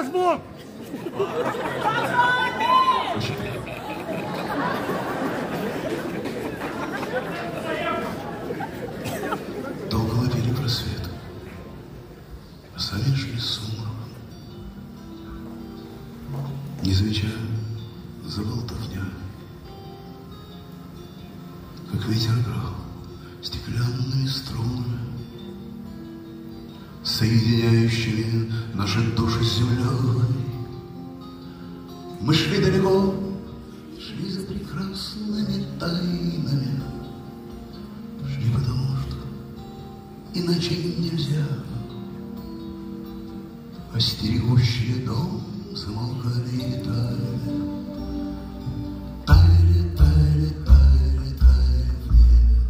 возьму. Долго ловили просвет, а сами шли сумраком, не замечая за болтовня, как ветер играл стеклянными струнами, соединяющими наши души с землей. Мы шли далеко, шли за прекрасными тайнами, шли потому что иначе нельзя. Остерегущие дом замолкали и таяли, таяли, таяли, таяли, таяли в небе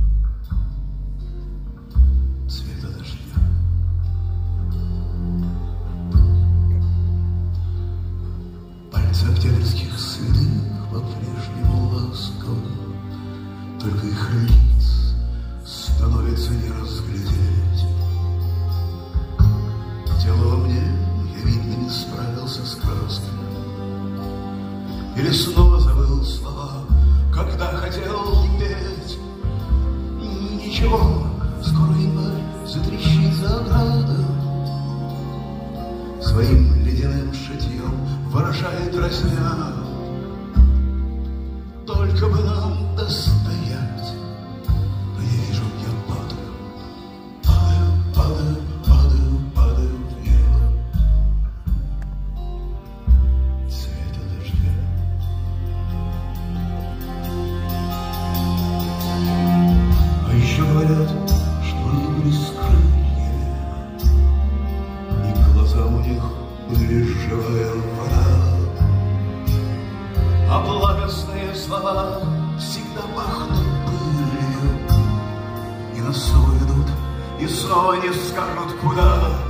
цвета дождя. Пальцы октябрьских святых по-прежнему ласковы, только их лиц становится не разглядеть. Дело во мне, я, видно, не справился с краской, или снова забыл слова, когда хотел петь. Ничего, скоро январь затрещит за оградой, своим ледяным шитьем выражает разня. Только бы нам достоять, но я вижу, я падаю, падаю, падаю, падаю, падаю в небо цвета дождя. А еще говорят, что они были с крыльями, и глаза у них были живая вода, а благостные слова всегда пахнут пылью, и на снова идут, и снова не скажут куда.